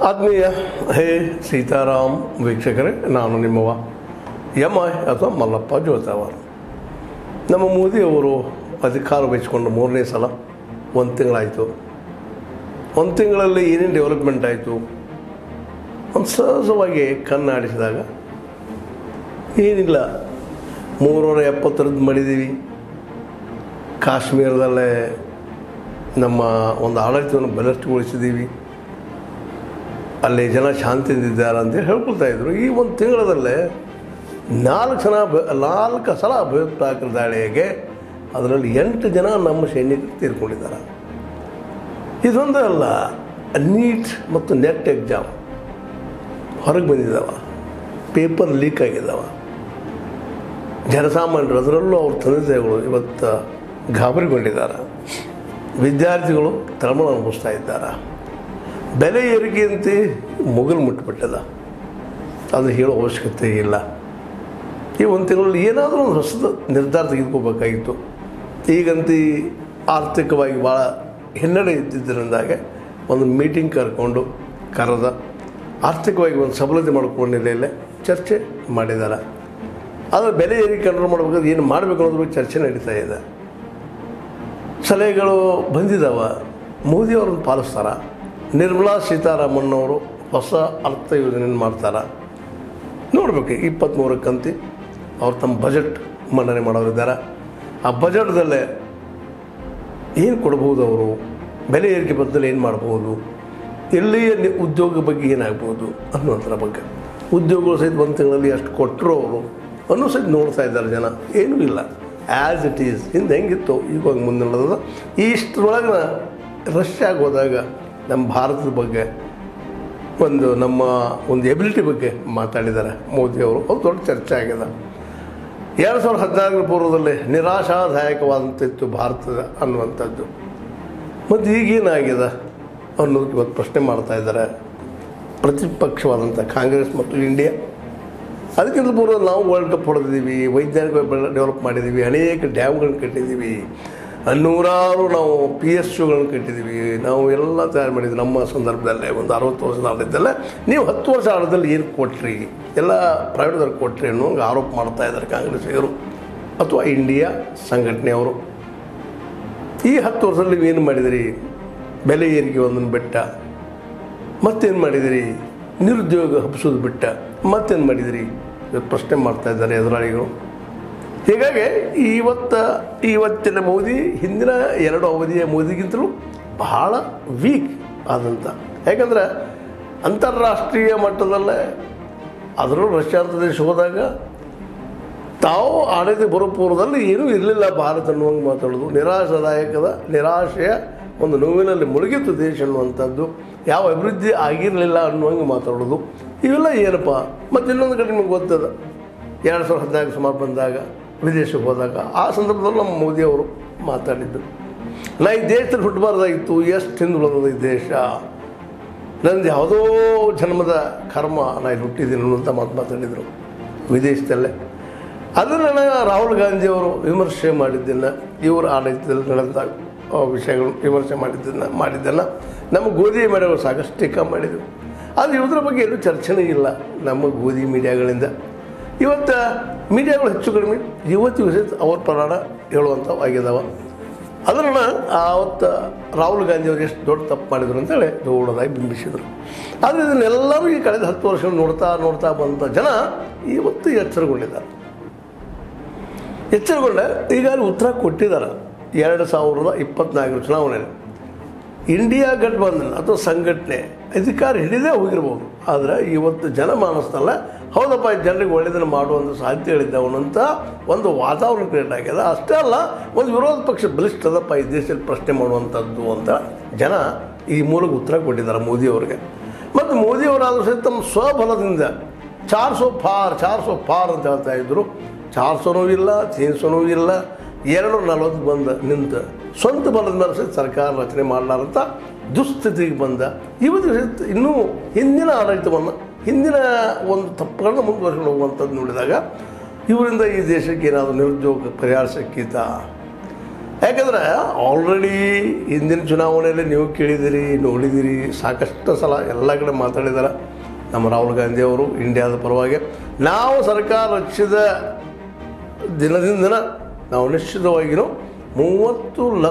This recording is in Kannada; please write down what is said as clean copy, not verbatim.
ಆತ್ಮೀಯ ಹೇ ಸೀತಾರಾಮ್ ವೀಕ್ಷಕರೇ, ನಾನು ನಿಮ್ಮವ ಎಂ ಐ ಅಥವಾ ಮಲ್ಲಪ್ಪ ಜೋತಾವರ್. ನಮ್ಮ ಮೋದಿಯವರು ಅಧಿಕಾರ ವಹಿಸಿಕೊಂಡು 3ನೇ ಸಲ 1 ತಿಂಗಳಾಯಿತು. 1 ತಿಂಗಳಲ್ಲಿ ಏನೇನು ಡೆವಲಪ್ಮೆಂಟ್ ಆಯಿತು ಒಂದು ಸಹಜವಾಗಿ ಕಣ್ಣಾಡಿಸಿದಾಗ ಏನಿಲ್ಲ. 370 ಮಾಡಿದ್ದೀವಿ. ಕಾಶ್ಮೀರದಲ್ಲೇ ನಮ್ಮ ಒಂದು ಆಡಳಿತವನ್ನು ಬಲಿಷ್ಠಗೊಳಿಸಿದ್ದೀವಿ. ಅಲ್ಲಿ ಜನ ಶಾಂತಿಯಿಂದಿದ್ದಾರೆ ಅಂತೇಳಿ ಹೇಳ್ಕೊಳ್ತಾ ಇದ್ರು. ಈ 1 ತಿಂಗಳಲ್ಲೇ 4 ಸಲ ಭಯೋತ್ಪಾದಕರ ದಾಳಿಗೆ ಅದರಲ್ಲಿ 8 ಜನ ನಮ್ಮ ಸೈನಿಕರು ತೀರ್ಕೊಂಡಿದ್ದಾರೆ. ಇದೊಂದೇ ಅಲ್ಲ, ನೀಟ್ ಮತ್ತು ನೆಟ್ ಎಕ್ಸಾಮ್ ಹೊರಗೆ ಬಂದಿದ್ದಾವೆ, ಪೇಪರ್ ಲೀಕ್ ಆಗಿದ್ದಾವೆ. ಜನಸಾಮಾನ್ಯರು ಅದರಲ್ಲೂ ಅವ್ರ ತಂದೆ ತಾಯಿಗಳು ಇವತ್ತು ಗಾಬರಿಗೊಂಡಿದ್ದಾರೆ. ವಿದ್ಯಾರ್ಥಿಗಳು ತಳಮಳ ಅನುಭವಿಸ್ತಾ ಇದ್ದಾರೆ. ಬೆಲೆ ಏರಿಕೆಯಂತೆ ಮುಗಿಲು ಮುಟ್ಟಿಬಿಟ್ಟದ. ಅದು ಹೇಳೋ ಅವಶ್ಯಕತೆ ಇಲ್ಲ. ಈ 1 ತಿಂಗಳಲ್ಲಿ ಏನಾದರೂ ಒಂದು ಹೊಸದು ನಿರ್ಧಾರ ತೆಗೆದುಕೋಬೇಕಾಗಿತ್ತು. ಈಗಂತೂ ಆರ್ಥಿಕವಾಗಿ ಭಾಳ ಹಿನ್ನಡೆ ಇದ್ದಿದ್ದರಿಂದಾಗೆ ಒಂದು ಮೀಟಿಂಗ್ ಕರೆದ ಆರ್ಥಿಕವಾಗಿ ಒಂದು ಸಬಲತೆ ಮಾಡ್ಕೊಂಡಿಲ್ಲ ಚರ್ಚೆ ಮಾಡಿದ್ದಾರೆ. ಆದರೆ ಬೆಲೆ ಏರಿಕೆ ಕಂಟ್ರೋಲ್ ಮಾಡಬೇಕಾದ್ರೆ ಏನು ಮಾಡಬೇಕು ಅನ್ನೋದ್ರ ಬಗ್ಗೆ ಚರ್ಚೆ ನಡೀತಾ ಇದೆ. ಸಲಹೆಗಳು ಬಂದಿದ್ದಾವೆ. ಮೋದಿಯವ್ರನ್ನ ಪಾಲಿಸ್ತಾರ. ನಿರ್ಮಲಾ ಸೀತಾರಾಮನ್ ಅವರು ಹೊಸ ಅರ್ಥ ಯೋಜನೆಯನ್ನು ಮಾಡ್ತಾರೆ. ನೋಡಬೇಕು 23ಕ್ಕಂತಿ ಅವ್ರು ತಮ್ಮ ಬಜೆಟ್ ಮಂಡನೆ ಮಾಡೋರಿದ್ದಾರೆ. ಆ ಬಜೆಟ್ದಲ್ಲೇ ಏನು ಕೊಡ್ಬೋದು, ಅವರು ಬೆಲೆ ಏರಿಕೆ ಬದಲು ಏನು ಮಾಡ್ಬೋದು, ಎಲ್ಲಿಯ ಉದ್ಯೋಗ ಬಗ್ಗೆ ಏನಾಗ್ಬೋದು ಅನ್ನೋದ್ರ ಬಗ್ಗೆ. ಉದ್ಯೋಗಗಳು ಸಹಿತ 1 ತಿಂಗಳಲ್ಲಿ ಎಷ್ಟು ಕೊಟ್ಟರು ಅವರು ಅನ್ನೋ ಸಹಿತ ನೋಡ್ತಾ ಇದ್ದಾರೆ ಜನ. ಏನೂ ಇಲ್ಲ, ಆ್ಯಸ್ ಇಟ್ ಈಸ್. ಹಿಂದೆ ಹೆಂಗಿತ್ತು ಈಗ ಹಂಗೆ ಮುಂದೆ ನಡೆದ. ಇಷ್ಟರೊಳಗೆ ರಷ್ಯಾಗೆ ಹೋದಾಗ ನಮ್ಮ ಭಾರತದ ಬಗ್ಗೆ ನಮ್ಮ ಒಂದು ಎಬಿಲಿಟಿ ಬಗ್ಗೆ ಮಾತಾಡಿದ್ದಾರೆ ಮೋದಿಯವರು. ಅದು ದೊಡ್ಡ ಚರ್ಚೆ ಆಗಿದೆ. 2014 ಪೂರ್ವದಲ್ಲಿ ನಿರಾಶಾದಾಯಕವಾದಂತಿತ್ತು ಭಾರತದ ಅನ್ನುವಂಥದ್ದು. ಮತ್ತು ಈಗೇನಾಗಿದೆ ಅನ್ನೋದು ಇವತ್ತು ಪ್ರಶ್ನೆ ಮಾಡ್ತಾ ಇದ್ದಾರೆ ಪ್ರತಿಪಕ್ಷವಾದಂಥ ಕಾಂಗ್ರೆಸ್ ಮತ್ತು ಇಂಡಿಯಾ. ಅದಕ್ಕಿಂತ ಪೂರ್ವ ನಾವು ವರ್ಲ್ಡ್ ಕಪ್ ಹೊಡೆದಿದ್ದೀವಿ, ವೈಜ್ಞಾನಿಕ ಡೆವಲಪ್ ಮಾಡಿದ್ದೀವಿ, ಅನೇಕ ಡ್ಯಾಮ್ಗಳನ್ನ ಕಟ್ಟಿದ್ದೀವಿ, 100 ನಾವು PSUಗಳನ್ನು ಕಟ್ಟಿದ್ದೀವಿ, ನಾವು ಎಲ್ಲ ತಯಾರು ಮಾಡಿದ್ವಿ. ನಮ್ಮ ಸಂದರ್ಭದಲ್ಲೇ ಒಂದು 60 ವರ್ಷದ ಆಡಳಿತದಲ್ಲೇ ನೀವು 10 ವರ್ಷ ಆಡಳಿತದಲ್ಲಿ ಏನು ಕೊಟ್ರಿ, ಎಲ್ಲ ಪ್ರೈವೇಟ್ದವ್ರು ಕೊಟ್ರಿ ಅನ್ನೋ ಆರೋಪ ಮಾಡ್ತಾ ಇದ್ದಾರೆ ಕಾಂಗ್ರೆಸ್ಸಿಗರು ಅಥವಾ ಇಂಡಿಯಾ ಸಂಘಟನೆಯವರು. ಈ 10 ವರ್ಷದಲ್ಲಿ ನೀವೇನು ಮಾಡಿದಿರಿ? ಬೆಲೆ ಏರಿಕೆ ಒಂದನ್ನು ಬಿಟ್ಟ, ಮತ್ತೇನು ಮಾಡಿದಿರಿ? ನಿರುದ್ಯೋಗ ಹಬ್ಬಿಸೋದು ಬಿಟ್ಟ, ಮತ್ತೇನು ಮಾಡಿದಿರಿ? ಇವತ್ತು ಪ್ರಶ್ನೆ ಮಾಡ್ತಾ ಇದ್ದಾರೆ ಎದುರಾಳಿಗಳು. ಹೀಗಾಗಿ ಇವತ್ತಿನ ಮೋದಿ ಹಿಂದಿನ 2 ಅವಧಿಯ ಮೋದಿಗಿಂತಲೂ ಬಹಳ ವೀಕ್ ಆದಂಥ. ಯಾಕಂದರೆ ಅಂತಾರಾಷ್ಟ್ರೀಯ ಮಟ್ಟದಲ್ಲೇ ಅದರಲ್ಲೂ ರಷ್ಯಾದ ದೇಶ ಹೋದಾಗ ತಾವು ಆಡಳಿತ ಬರೋ ಪೂರ್ವದಲ್ಲಿ ಏನೂ ಇರಲಿಲ್ಲ ಭಾರತ ಅನ್ನುವಂಗೆ ಮಾತಾಡೋದು, ನಿರಾಶೆಯ ಒಂದು ನೋವಿನಲ್ಲಿ ಮುಳುಗಿತ್ತು ದೇಶ ಅನ್ನುವಂಥದ್ದು, ಯಾವ ಅಭಿವೃದ್ಧಿ ಆಗಿರಲಿಲ್ಲ ಅನ್ನುವಂಗೆ ಮಾತಾಡೋದು, ಇವೆಲ್ಲ ಏನಪ್ಪ. ಮತ್ತು ಇನ್ನೊಂದು ಕಡೆ ನಿಮಗೆ ಗೊತ್ತದ, 2014 ಸುಮಾರು ಬಂದಾಗ ವಿದೇಶಕ್ಕೆ ಹೋದಾಗ ಆ ಸಂದರ್ಭದಲ್ಲಿ ನಮ್ಮ ಮೋದಿಯವರು ಮಾತಾಡಿದ್ದು, ನಾ ಈ ದೇಶದಲ್ಲಿ ಹುಟ್ಟಬಾರ್ದಾಗಿತ್ತು, ಎಷ್ಟು ಹಿಂದುಳಿದ ಈ ದೇಶ, ನಂದು ಯಾವುದೋ ಜನ್ಮದ ಕರ್ಮ, ನಾ ಇಲ್ಲಿ ಹುಟ್ಟಿದ್ದೀನಿ ಅನ್ನುವಂಥ ಮಾತಾಡಿದರು ವಿದೇಶದಲ್ಲೇ. ಅದನ್ನು ರಾಹುಲ್ ಗಾಂಧಿಯವರು ವಿಮರ್ಶೆ ಮಾಡಿದ್ದನ್ನು, ಇವರು ಆಡಳಿತದಲ್ಲಿ ನಡೆದ ವಿಷಯಗಳು ವಿಮರ್ಶೆ ಮಾಡಿದ್ದನ್ನು ನಮ್ಮ ಗೋಧಿ ಮೀಡಿಯಾಗಳು ಸಾಕಷ್ಟು ಟೀಕಾ ಮಾಡಿದರು. ಆದರೆ ಇವುದ್ರ ಬಗ್ಗೆ ಏನೂ ಚರ್ಚೆನೇ ಇಲ್ಲ ನಮ್ಮ ಗೋಧಿ ಮೀಡಿಯಾಗಳಿಂದ. ಇವತ್ತು ಮೀಡಿಯಾಗಳು ಹೆಚ್ಚು ಕಡಿಮೆ ಇವತ್ತಿಗೂ ಸಹಿತ ಅವ್ರ ಪ್ರಮಾಣ ಹೇಳುವಂಥವು ಆಗಿದ್ದಾವೆ. ಅದನ್ನು ಆವತ್ತು ರಾಹುಲ್ ಗಾಂಧಿಯವರು ಎಷ್ಟು ದೊಡ್ಡ ತಪ್ಪು ಮಾಡಿದರು ಅಂತೇಳಿ ದೊಡ್ಡದಾಗಿ ಬಿಂಬಿಸಿದರು. ಆದರೆ ಇದನ್ನೆಲ್ಲರೂ ಈ ಕಳೆದ 10 ವರ್ಷಗಳು ನೋಡ್ತಾ ಬಂದ ಜನ ಇವತ್ತು ಎಚ್ಚರಗೊಂಡಿದ್ದಾರೆ. ಈಗಾಗಲೇ ಉತ್ತರ ಕೊಟ್ಟಿದ್ದಾರೆ. 2024 ಚುನಾವಣೆಯಲ್ಲಿ ಇಂಡಿಯಾ ಗಠಬಂಧನ ಅಥವಾ ಸಂಘಟನೆ ಅಧಿಕಾರ ಹಿಡಿದೇ ಹೋಗಿರ್ಬೋದು. ಆದರೆ ಇವತ್ತು ಜನಮಾನಸದಲ್ಲ, ಹೌದಪ್ಪ ಜನರಿಗೆ ಒಳ್ಳೆಯದನ್ನು ಮಾಡುವಂಥ ಸಾಧ್ಯತೆಗಳಿದ್ದಾವನ್ನಂಥ ಒಂದು ವಾತಾವರಣ ಕ್ರಿಯೇಟ್ ಆಗ್ಯದ. ಅಷ್ಟೇ ಅಲ್ಲ, ಒಂದು ವಿರೋಧ ಪಕ್ಷ ಬಲಿಷ್ಠದಪ್ಪ ಈ ದೇಶದಲ್ಲಿ ಪ್ರಶ್ನೆ ಮಾಡುವಂಥದ್ದು ಅಂತ ಜನ ಈ ಮೂಲಕ ಉತ್ತರ ಕೊಟ್ಟಿದ್ದಾರೆ ಮೋದಿಯವರಿಗೆ. ಮತ್ತು ಮೋದಿಯವರಾದರೂ ಸಹಿತ ತಮ್ಮ ಸ್ವಬಲದಿಂದ 400 ಪಾರ್ ಅಂತ ಹೇಳ್ತಾ ಇದ್ದರು. 400 ಇಲ್ಲ, 300 ಇಲ್ಲ, 240 ಬಂದ ನಿಂತ ಸ್ವಂತ ಬಲದ ಮೇಲೆ ಸಹಿತ ಸರ್ಕಾರ ರಚನೆ ಮಾಡಲಾರಂಥ ದುಸ್ಥಿತಿಗೆ ಬಂದ. ಇವತ್ತು ಇನ್ನೂ ಹಿಂದಿನ ಆಡಳಿತವನ್ನು, ಹಿಂದಿನ ಒಂದು ತಪ್ಪುಗಳನ್ನ ಮುಂದುವರ್ಸ್ಕೊಂಡು ಹೋಗುವಂಥದ್ದು ನೋಡಿದಾಗ ಇವರಿಂದ ಈ ದೇಶಕ್ಕೆ ಏನಾದರೂ ನಿರುದ್ಯೋಗ ಪರಿಹಾರ ಸಿಕ್ಕಿತಾ? ಯಾಕಂದರೆ ಆಲ್ರೆಡಿ ಹಿಂದಿನ ಚುನಾವಣೆಯಲ್ಲಿ ನೀವು ಕೇಳಿದಿರಿ, ನೋಡಿದಿರಿ, ಸಾಕಷ್ಟು ಸಲ ಎಲ್ಲ ಕಡೆ ಮಾತಾಡಿದ್ದಾರೆ ನಮ್ಮ ರಾಹುಲ್ ಗಾಂಧಿ ಅವರು ಇಂಡಿಯಾದ ಪರವಾಗಿ. ನಾವು ಸರ್ಕಾರ ರಚಿಸಿದ ದಿನದಿಂದ ನಾವು ನಿಶ್ಚಿತವಾಗಿಯೂ 30 ಲಕ್ಷ